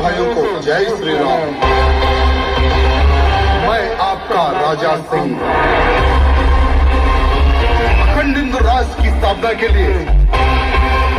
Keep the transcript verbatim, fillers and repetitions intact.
भाइयों को जय श्री राम। मैं आपका राजा सिंह अखंड हिंदू राष्ट्र की स्थापना के लिए